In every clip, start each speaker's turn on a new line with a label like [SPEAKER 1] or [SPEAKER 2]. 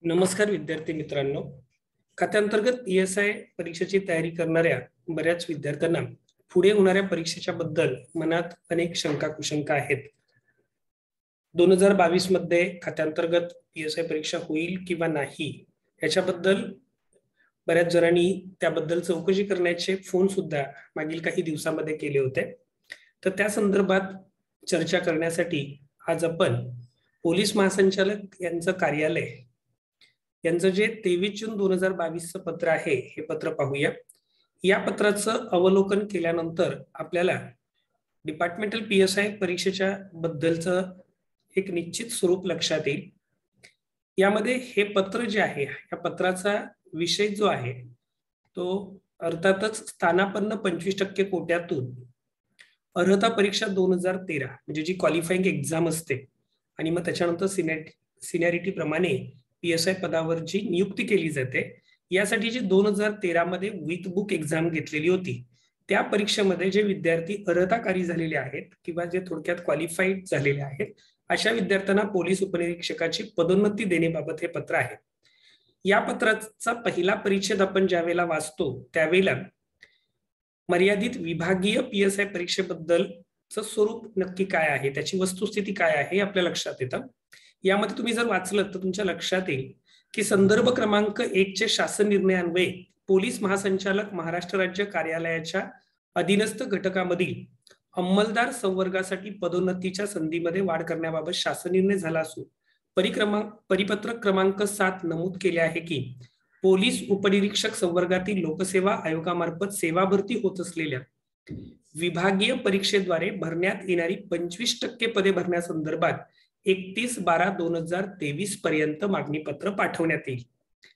[SPEAKER 1] नमस्कार विद्यार्थी मित्रांनो. खात्यांतर्गत PSI परीक्षेची तयारी करणाऱ्या बऱ्याच विद्यार्थ्यांना पुढे होणाऱ्या परीक्षेच्या बद्दल मनात अनेक शंका कुशंका आहेत. 2022 मध्ये खात्यांतर्गत PSI परीक्षा होईल किंवा नाही याच्याबद्दल बऱ्याच जणांनी त्याबद्दल चौकशी करण्याचे फोन सुद्धा मागील काही दिवसांमध्ये केले होते. तर त्या संदर्भात चर्चा करण्यासाठी आज आपण पोलीस महासंचालक यांचं कार्यालय यांचं जे 23 जून 2022 पत्र आहे हे पत्र पाहूया. या पत्राचं अवलोकन केल्यानंतर आपल्याला डिपार्टमेंटल PSI परीक्षेच्या बद्दलचं एक निश्चित स्वरूप लक्षात येईल. यामध्ये हे पत्र जे आहे या पत्राचा विषय जो आहे तो अर्थातच स्थानापन्न 25% कोट्यातून अर्हता परीक्षा 2013 म्हणजे जी क्वालिफाईंग एक्झाम असते आणि मग त्याच्यानंतर सिनियरिटी प्रमाणे PSI पदावर जी नियुक्ती केली जाते यासाठी जी 2013 मध्ये विथ बुक एक्झाम घेतलेली होती त्या परीक्षेमध्ये जे विद्यार्थी अर्हताकारी झालेले आहेत किंवा जे थोडक्यात क्वालिफाईड झालेले आहेत अशा विद्यार्थ्यांना पोलीस उपनिरीक्षकाची पदोन्नती देण्याबाबत हे पत्र आहे. या पत्राचा पहिला परिच्छेद आपण ज्यावेळेला वाचतो त्यावेळेला मर्यादित विभागीय PSI परीक्षेबद्दलचं स्वरूप नक्की काय आहे, त्याची वस्तुस्थिती काय आहे हे आपल्या लक्षात येतं. यामध्ये तुम्ही जर वाचलं तर तुमच्या लक्षात येईल की संदर्भ क्रमांक 1 चे शासन निर्णयान्वये पोलीस महासंचालक महाराष्ट्र राज्य कार्यालयाच्या अधीनस्थ घटकामधील अंमलदार संवर्गासाठी पदोन्नतीच्या संधीमध्ये वाढ करण्याबाबत शासन निर्णय झाला असून परिपत्रक क्रमांक 7 नमूद केले आहे की पोलीस उपनिरीक्षक संवर्गातील लोकसेवा आयोगामार्फत सेवा भरती होत असलेल्या विभागीय परीक्षेद्वारे भरण्यात येणारी 25% पदे भरण्यासंदर्भात 31/12/2023 पर्यंत मागणी पत्र पाठवण्यात येईल.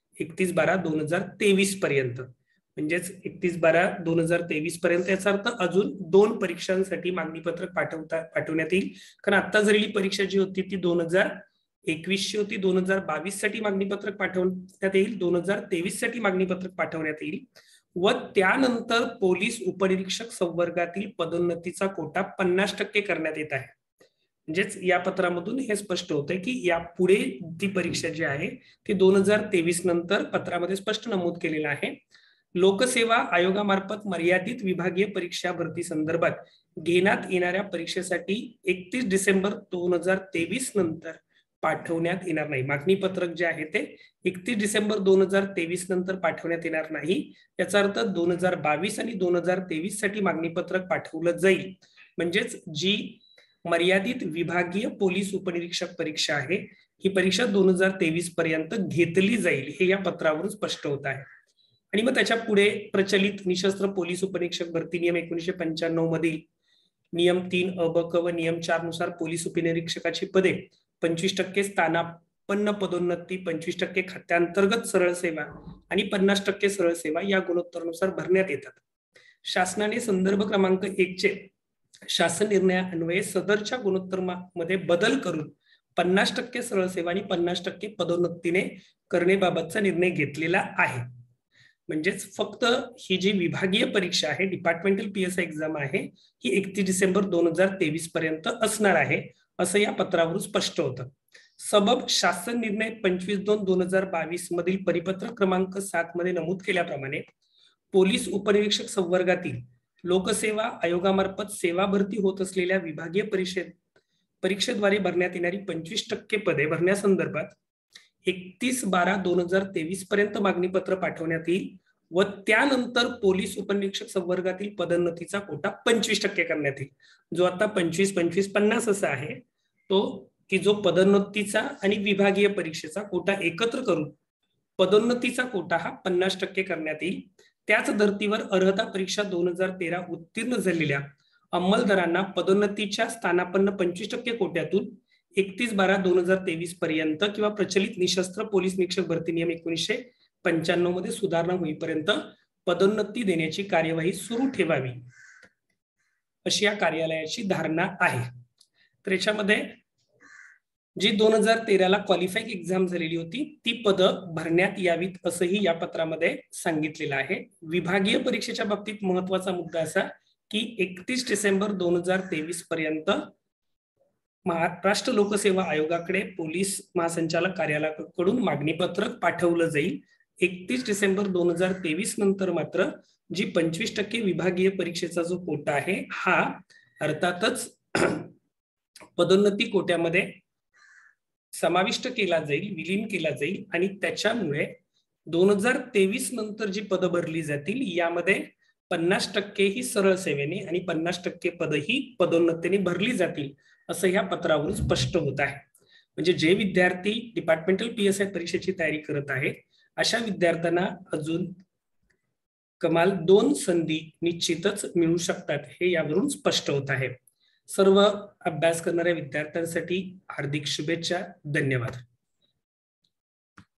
[SPEAKER 1] 31/12/2023 पर्यंत म्हणजेच 31/12/2023 पर्यंत याचा अर्थ अजून 2 परीक्षांसाठी मागणी पत्र पाठवण्यात येईल. कारण आता झालेली परीक्षा जी होती ती 2021 ची होती. 2022 साठी मागणी पत्रक पाठवण्यात येईल, 2023 साठी मागणी पत्रक पाठवण्यात येईल व त्यानंतर पोलीस उपनिरीक्षक संवर्गातील पदोन्नतीचा कोटा 50% करण्यात येत आहे. म्हणजेच या पत्रामधून हे स्पष्ट होतंय की यापुढे ती परीक्षा जी आहे ती 2023 नंतर पत्रामध्ये स्पष्ट नमूद केलेलं आहे. लोकसेवा आयोगामार्फत मर्यादित विभागीय परीक्षा भरती संदर्भात घेण्यात येणाऱ्या परीक्षेसाठी 31 डिसेंबर 2023 नंतर पाठवण्यात येणार नाही. मागणी पत्रक जे आहे ते 31 डिसेंबर 2023 नंतर पाठवण्यात येणार नाही. याचा अर्थ 2022 आणि 2023 साठी मागणी पत्रक पाठवलं जाईल. म्हणजेच जी मर्यादित विभागीय पोलीस उपनिरीक्षक परीक्षा आहे ही परीक्षा 2023 पर्यंत घेतली जाईल हे या पत्रावरून स्पष्ट होत आहे. आणि मग त्याच्या पुढे प्रचलित निशस्त्र पोलीस उपनिरीक्षक भरती नियम 1995 मधील नियम 3 अ ब क व नियम 4 नुसार पोलीस उपनिरीक्षकाची पदे 25% स्थानापन्न पदोन्नती, 25% खात्यांतर्गत सरळ सेवा आणि 50% सरळ सेवा या गुणोत्तरानुसार भरण्यात येतात. शासनाने संदर्भ क्रमांक 1 चे शासन निर्णयान्वये सदरच्या गुणोत्तरामध्ये बदल करून 50% सरळ सेवा आणि 50% पदोन्नतीने करण्याबाबतचा निर्णय घेतलेला आहे. म्हणजेच फक्त ही जी विभागीय परीक्षा आहे डिपार्टमेंटल PSI एक्झाम आहे ही 31 डिसेंबर 2023 पर्यंत असणार आहे असं या पत्रावरून स्पष्ट होतं. सबब शासन निर्णय 25/2/2022 मधील परिपत्रक क्रमांक 7 मध्ये नमूद केल्याप्रमाणे पोलीस उपनिरीक्षक संवर्गातील लोकसेवा आयोगामार्फत सेवा भरती होत असलेल्या विभागीय परीक्षेद्वारे भरण्यात येणारी 25% पदे भरण्यासंदर्भात 31/12/2023 पर्यंत मागणी पत्र पाठवण्यात येईल व त्यानंतर पोलीस उपनिरीक्षक संवर्गातील पदोन्नतीचा कोटा 25% करण्यात येईल. जो आता 25-25-50 असा आहे तो की जो पदोन्नतीचा आणि विभागीय परीक्षेचा कोटा एकत्र करून पदोन्नतीचा कोटा हा 50% करण्यात येईल. त्याच धर्तीवर अर्हता परीक्षा 2013 उत्तीर्ण झालेल्या अंमलदारांना पदोन्नतीच्या स्थानापन्न 25% कोट्यातून 31/12/2023 पर्यंत किंवा प्रचलित निशस्त्र पोलीस निरीक्षक भरती नियम 1995 मध्ये सुधारणा होईपर्यंत पदोन्नती देण्याची कार्यवाही सुरू ठेवावी अशी या कार्यालयाची धारणा आहे. तर याच्यामध्ये जी 2013 ला क्वालिफाईंग एक्झाम झालेली होती ती पदं भरण्यात यावीत असंही या पत्रामध्ये सांगितलेलं आहे. विभागीय परीक्षेच्या बाबतीत महत्वाचा मुद्दा असा की 31 डिसेंबर 2023 पर्यंत महाराष्ट्र लोकसेवा आयोगाकडे पोलीस महासंचालक कार्यालयाकडून मागणी पत्रक पाठवलं जाईल. 31 डिसेंबर 2023 नंतर मात्र जी 25% विभागीय परीक्षेचा जो कोटा आहे हा अर्थातच पदोन्नती कोट्यामध्ये समाविष्ट केला जाईल, विलीन केला जाईल आणि त्याच्यामुळे 2023 नंतर जी पद भरली जातील यामध्ये 50% ही सरळ सेवेने आणि 50% पद ही पदोन्नतीने भरली जातील असं या पत्रावरून स्पष्ट होत आहे. म्हणजे जे विद्यार्थी डिपार्टमेंटल PSI परीक्षेची तयारी करत आहेत अशा विद्यार्थ्यांना अजून कमाल 2 संधी निश्चितच मिळू शकतात हे यावरून स्पष्ट होत आहे. सर्व अभ्यास करणाऱ्या विद्यार्थ्यांसाठी हार्दिक शुभेच्छा. धन्यवाद.